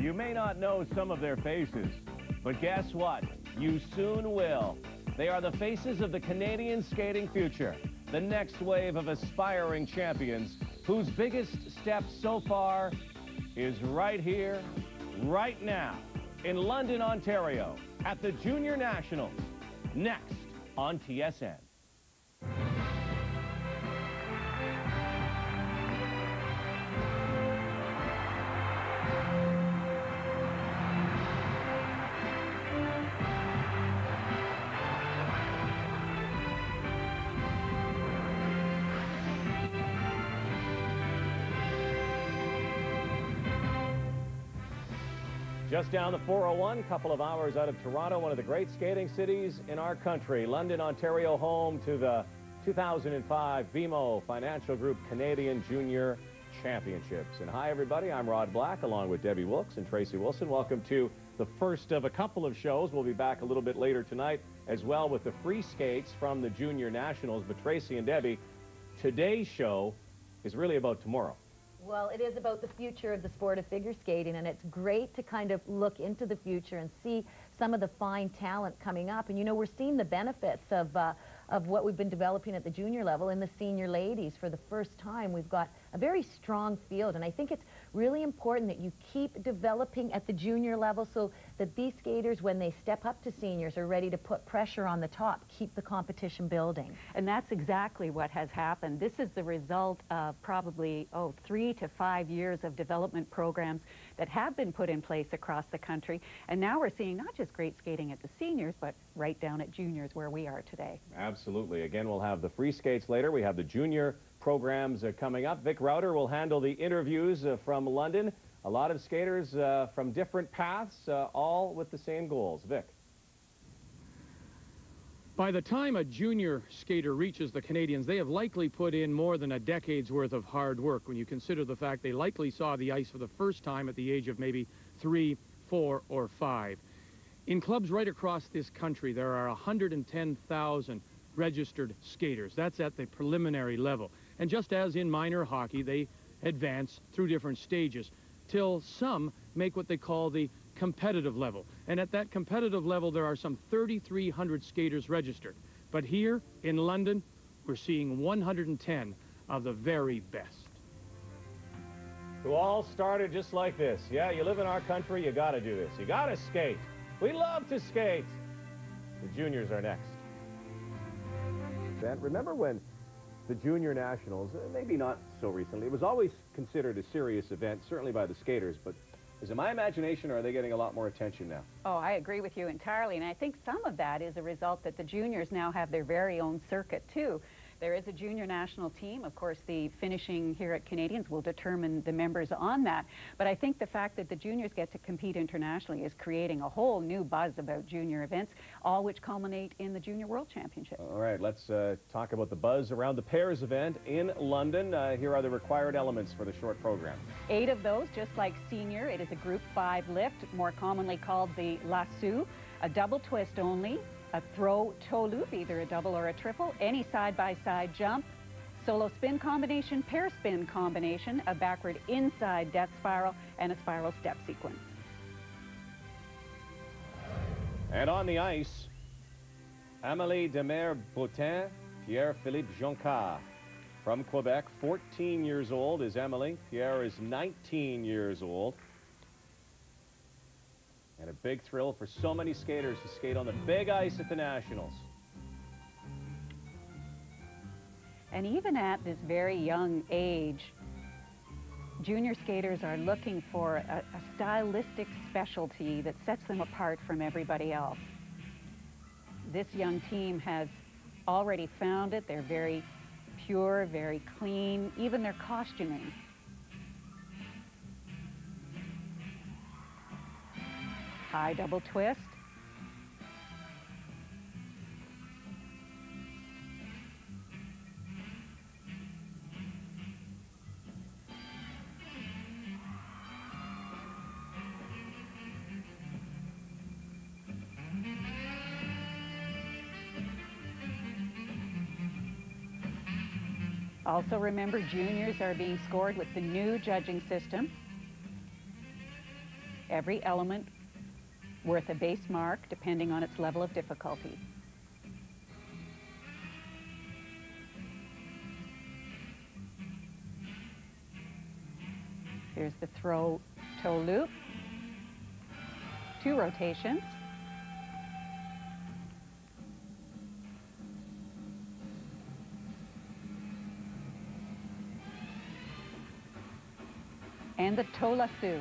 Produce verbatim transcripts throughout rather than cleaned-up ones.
You may not know some of their faces, but guess what? You soon will. They are the faces of the Canadian skating future, the next wave of aspiring champions whose biggest step so far is right here, right now, in London, Ontario, at the Junior Nationals, next on T S N. Just down the four oh one, a couple of hours out of Toronto, one of the great skating cities in our country. London, Ontario, home to the two thousand five B M O Financial Group Canadian Junior Championships. And hi, everybody. I'm Rod Black, along with Debbie Wilkes and Tracy Wilson. Welcome to the first of a couple of shows. We'll be back a little bit later tonight as well with the free skates from the Junior Nationals. But Tracy and Debbie, today's show is really about tomorrow. Well, it is about the future of the sport of figure skating, and it's great to kind of look into the future and see some of the fine talent coming up. And, you know, we're seeing the benefits of, uh, of what we've been developing at the junior level in the senior ladies. For the first time, we've got a very strong field, and I think it's really important that you keep developing at the junior level so that these skaters, when they step up to seniors, are ready to put pressure on the top, keep the competition building. And that's exactly what has happened. This is the result of probably, oh, three to five years of development programs that have been put in place across the country. And now we're seeing not just great skating at the seniors, but right down at juniors where we are today. Absolutely. Again, we'll have the free skates later. We have the junior programs uh, coming up. Vic Rauter will handle the interviews uh, from London. A lot of skaters uh, from different paths, uh, all with the same goals. Vic. By the time a junior skater reaches the Canadians, they have likely put in more than a decade's worth of hard work when you consider the fact they likely saw the ice for the first time at the age of maybe three, four, or five. In clubs right across this country, there are one hundred ten thousand registered skaters. That's at the preliminary level. And just as in minor hockey, they advance through different stages till some make what they call the competitive level. And at that competitive level, there are some thirty-three hundred skaters registered. But here in London, we're seeing one hundred ten of the very best. Who all started just like this. Yeah, you live in our country, you gotta do this. You gotta skate. We love to skate. The juniors are next. And remember when the Junior Nationals, maybe not so recently, it was always considered a serious event, certainly by the skaters, but is it my imagination, or are they getting a lot more attention now? Oh, I agree with you entirely, and I think some of that is a result that the juniors now have their very own circuit, too. There is a junior national team. Of course, the finishing here at Canadians will determine the members on that. But I think the fact that the juniors get to compete internationally is creating a whole new buzz about junior events, all which culminate in the Junior World Championship. All right, let's uh, talk about the buzz around the pairs event in London. Uh, here are the required elements for the short program. Eight of those, just like senior. It is a group five lift, more commonly called the lasso, a double twist only, a throw toe loop, either a double or a triple, any side-by-side jump, solo spin combination, pair spin combination, a backward inside death spiral, and a spiral step sequence. And on the ice, Amélie Demers-Bottin, Pierre-Philippe Joncas. From Quebec, fourteen years old is Amélie. Pierre is nineteen years old. And a big thrill for so many skaters to skate on the big ice at the Nationals. And even at this very young age, junior skaters are looking for a, a stylistic specialty that sets them apart from everybody else. This young team has already found it. They're very pure, very clean, even their costuming. High double twist. Also remember, juniors are being scored with the new judging system. Every element worth a base mark depending on its level of difficulty. Here's the throw toe loop. Two rotations. And the toe lasso.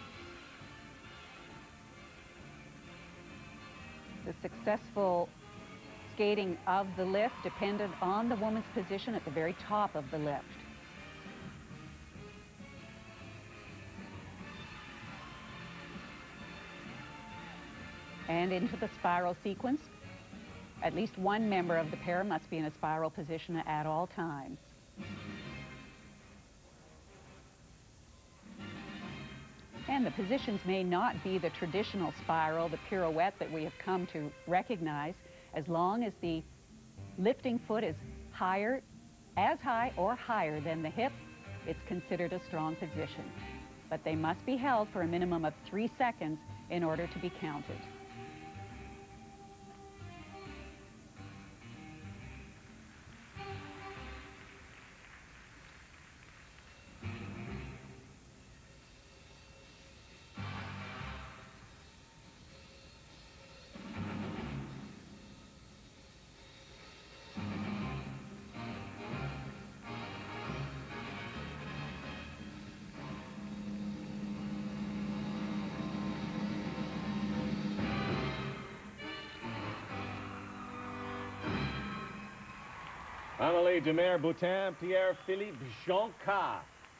The successful skating of the lift depended on the woman's position at the very top of the lift. And into the spiral sequence. At least one member of the pair must be in a spiral position at all times. And the positions may not be the traditional spiral, the pirouette that we have come to recognize. As long as the lifting foot is higher, as high or higher than the hip, it's considered a strong position. But they must be held for a minimum of three seconds in order to be counted. Amélie Demers-Boutin, Pierre-Philippe Jonca.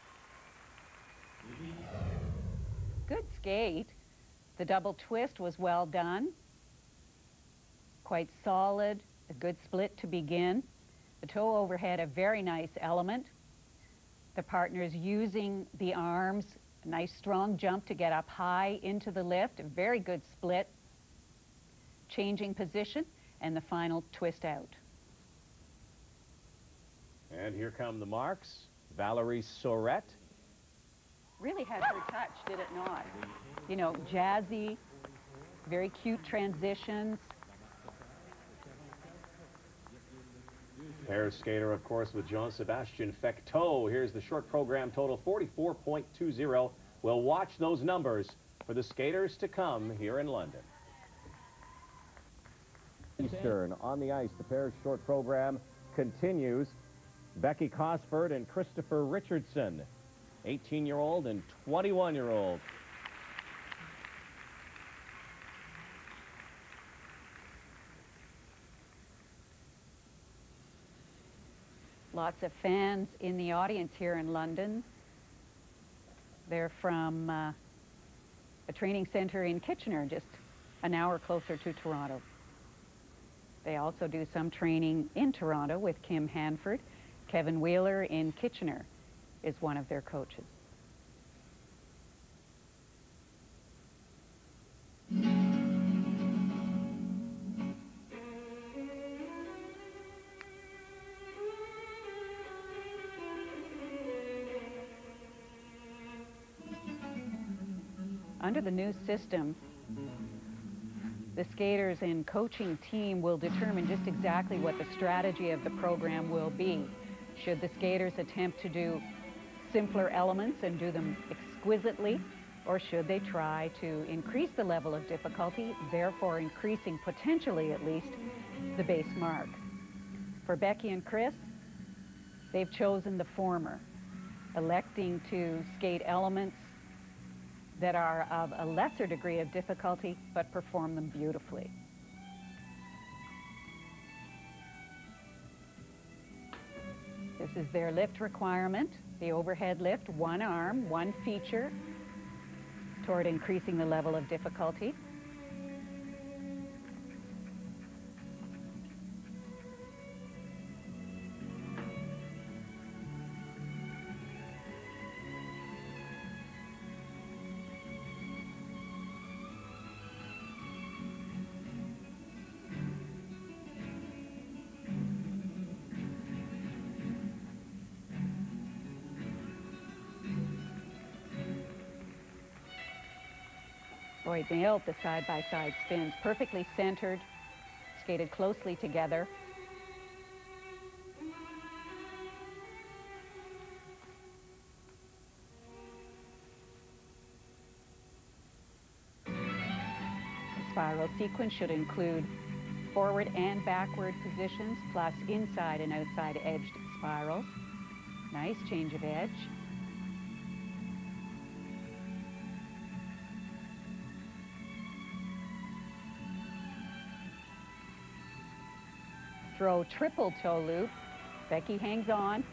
Good skate. The double twist was well done. Quite solid, a good split to begin. The toe overhead, a very nice element. The partners using the arms, a nice strong jump to get up high into the lift, a very good split. Changing position, and the final twist out. And here come the marks. Valerie Sorette. Really had her touch, did it not? You know, jazzy, very cute transitions. Pair skater, of course, with Jean-Sébastien Fecteau. Here's the short program total, forty-four point two zero. We'll watch those numbers for the skaters to come here in London. Eastern on the ice. The pair's short program continues. Becky Cosford and Christopher Richardson, eighteen-year-old and twenty-one-year-old. Lots of fans in the audience here in London. They're from uh, a training center in Kitchener, just an hour closer to Toronto. They also do some training in Toronto with Kim Hanford. Kevin Wheeler in Kitchener is one of their coaches. Under the new system, the skaters and coaching team will determine just exactly what the strategy of the program will be. Should the skaters attempt to do simpler elements and do them exquisitely, or should they try to increase the level of difficulty, therefore increasing potentially at least the base mark? For Becky and Chris, they've chosen the former, electing to skate elements that are of a lesser degree of difficulty but perform them beautifully. This is their lift requirement, the overhead lift, one arm, one feature, toward increasing the level of difficulty. Boy, nailed the side-by-side spins. Perfectly centered, skated closely together. The spiral sequence should include forward and backward positions, plus inside and outside edged spirals. Nice change of edge. Throw triple toe loop. Becky hangs on.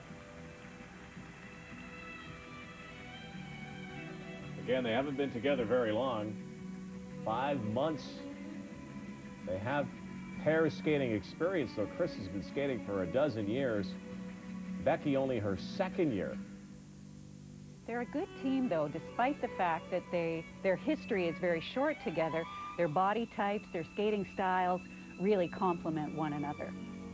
Again, they haven't been together very long. Five months. They have pair skating experience, though Chris has been skating for a dozen years. Becky only her second year. They're a good team, though, despite the fact that they their history is very short together. Their body types, their skating styles really complement one another.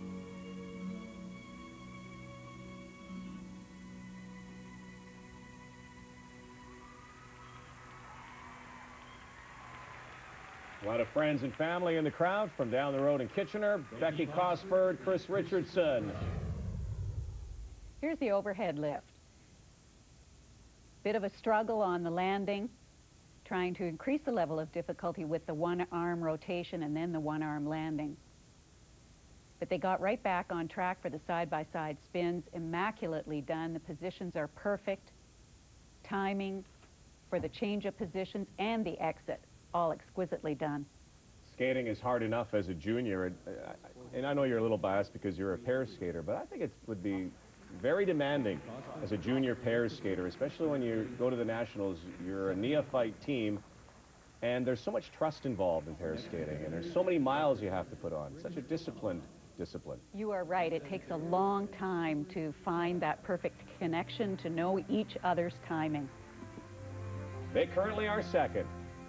A lot of friends and family in the crowd from down the road in Kitchener. Becky Cosford, Chris Richardson. Here's the overhead lift. Bit of a struggle on the landing, trying to increase the level of difficulty with the one-arm rotation and then the one-arm landing. But they got right back on track for the side-by-side spins. Immaculately done. The positions are perfect. Timing for the change of positions and the exit. All exquisitely done. Skating is hard enough as a junior, and, uh, and I know you're a little biased because you're a pair skater, but I think it would be very demanding as a junior pair skater, especially when you go to the Nationals. You're a neophyte team, and there's so much trust involved in pair skating, and there's so many miles you have to put on. Such a disciplined discipline. You are right. It takes a long time to find that perfect connection, to know each other's timing. They currently are second.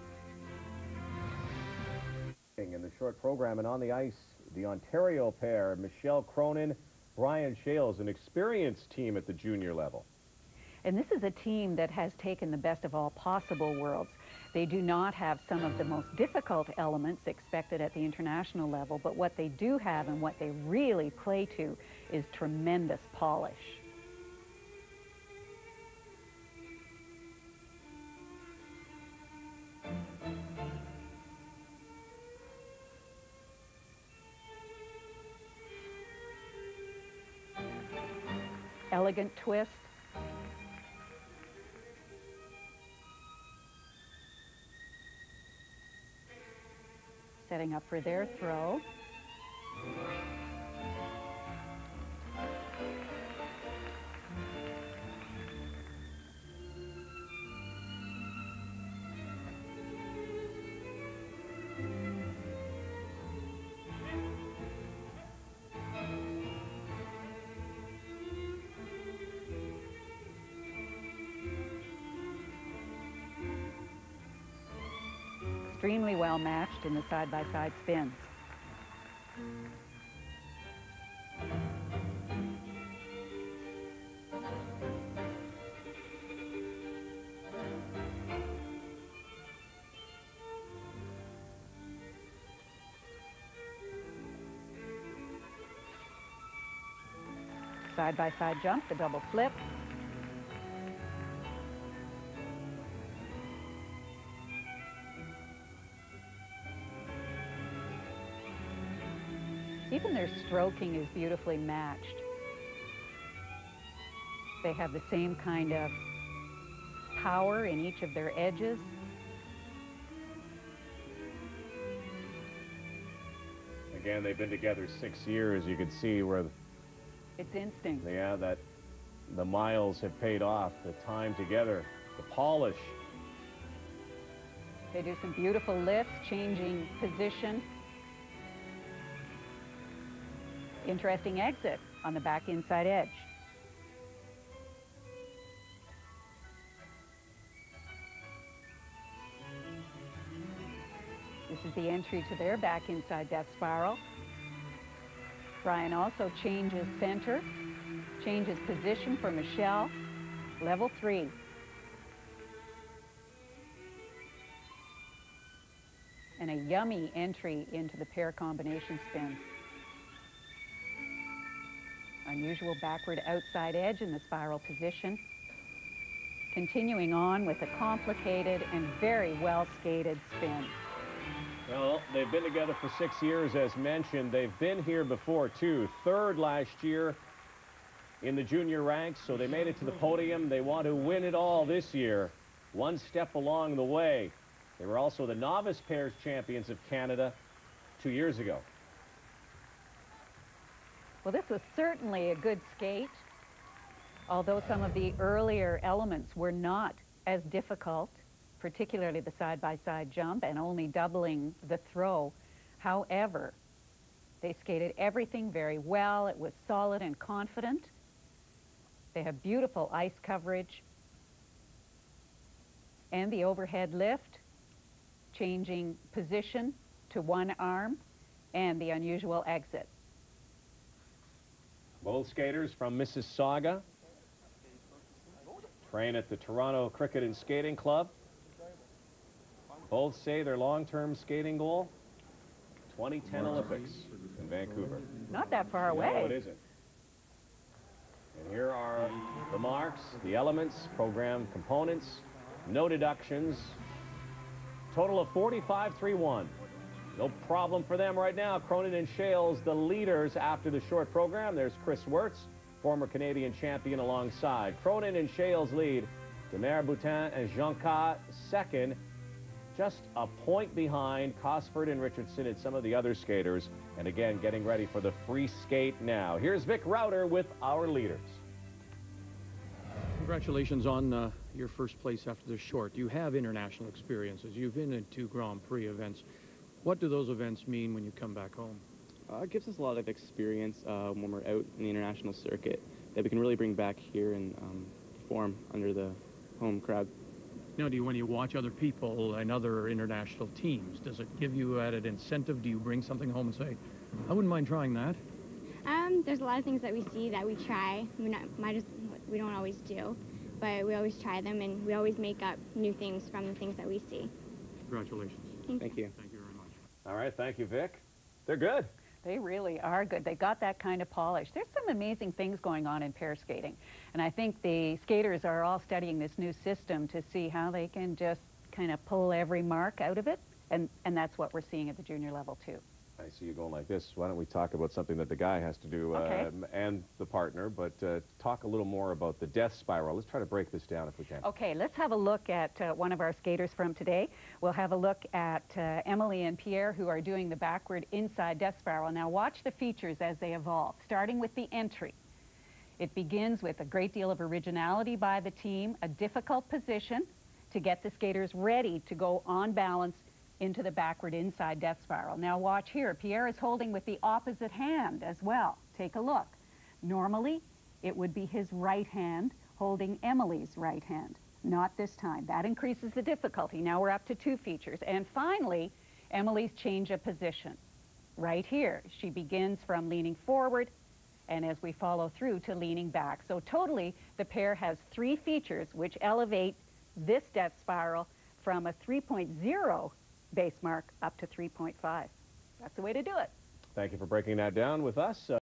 In the short program and on the ice, the Ontario pair, Michelle Cronin, Brian Shales, an experienced team at the junior level. And this is a team that has taken the best of all possible worlds. They do not have some of the most difficult elements expected at the international level, but what they do have and what they really play to is tremendous polish. Elegant twist. Setting up for their throw. Extremely well matched in the side-by-side spins. Side-by-side jump, the double flip. Even their stroking is beautifully matched. They have the same kind of power in each of their edges. Again, they've been together six years. You can see where the, it's instinct. Yeah, that the miles have paid off, the time together, the polish. They do some beautiful lifts, changing position. Interesting exit on the back inside edge. This is the entry to their back inside death spiral. Brian also changes center, changes position for Michelle, level three. and a yummy entry into the pair combination spin. Unusual backward outside edge in the spiral position. Continuing on with a complicated and very well skated spin. Well, they've been together for six years, as mentioned. They've been here before, too. Third last year in the junior ranks, so they made it to the podium. They want to win it all this year, one step along the way. They were also the novice pairs champions of Canada two years ago. Well, this was certainly a good skate, although some of the earlier elements were not as difficult, particularly the side-by-side jump and only doubling the throw. However, they skated everything very well. It was solid and confident. They have beautiful ice coverage and the overhead lift, changing position to one arm, and the unusual exit. Both skaters from Mississauga train at the Toronto Cricket and Skating Club. Both say their long-term skating goal, twenty ten Olympics in Vancouver. Not that far away. No, it isn't. And here are the marks, the elements, program components, no deductions. Total of forty-five three one. No problem for them right now. Cronin and Shales, the leaders after the short program. There's Chris Wirtz, former Canadian champion, alongside. Cronin and Shales lead. Demer Boutin and Jonca second. Just a point behind Cosford and Richardson and some of the other skaters. And again, getting ready for the free skate now. Here's Vic Rauter with our leaders. Congratulations on uh, your first place after the short. You have international experiences. You've been in two Grand Prix events. What do those events mean when you come back home? Uh, it gives us a lot of experience uh, when we're out in the international circuit that we can really bring back here and um, perform under the home crowd. Now, do you, when you watch other people and other international teams, does it give you added incentive? Do you bring something home and say, I wouldn't mind trying that? Um, there's a lot of things that we see that we try. We, not, might just, we don't always do, but we always try them, and we always make up new things from the things that we see. Congratulations. Thank, Thank you. Thank you very much. All right, thank you, Vic. They're good. They really are good. They got that kind of polish. There's some amazing things going on in pair skating. And I think the skaters are all studying this new system to see how they can just kind of pull every mark out of it. And, and that's what we're seeing at the junior level, too. I see you going like this. Why don't we talk about something that the guy has to do, Okay. um, and the partner, but uh, talk a little more about the death spiral. Let's try to break this down if we can. Okay, let's have a look at uh, one of our skaters from today. We'll have a look at uh, Emily and Pierre, who are doing the backward inside death spiral. Now watch the features as they evolve, starting with the entry. It begins with a great deal of originality by the team, a difficult position to get the skaters ready to go on balance into the backward inside death spiral. Now watch here. Pierre is holding with the opposite hand as well. Take a look. Normally, it would be his right hand holding Emily's right hand. Not this time. That increases the difficulty. Now we're up to two features. And finally, Emily's change of position. Right here, she begins from leaning forward, and as we follow through to leaning back. So totally, the pair has three features which elevate this death spiral from a three point oh base mark up to three point five. That's the way to do it. Thank you for breaking that down with us. Uh,